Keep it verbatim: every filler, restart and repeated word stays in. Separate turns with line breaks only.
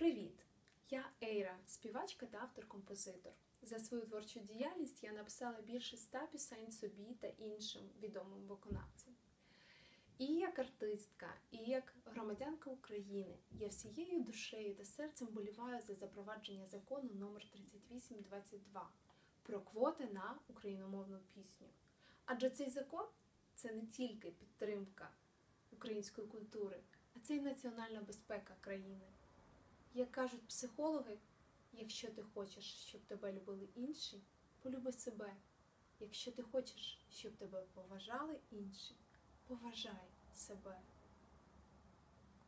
Привіт! Я Ейра, співачка та автор-композитор. За свою творчу діяльність я написала більше ста пісень собі та іншим відомим виконавцям. І як артистка, і як громадянка України я всією душею та серцем боліваю за запровадження закону номер тридцять вісім двадцять два про квоти на україномовну пісню. Адже цей закон – це не тільки підтримка української культури, а це й національна безпека країни. Як кажуть психологи, якщо ти хочеш, щоб тебе любили інші, полюби себе. Якщо ти хочеш, щоб тебе поважали інші, поважай себе.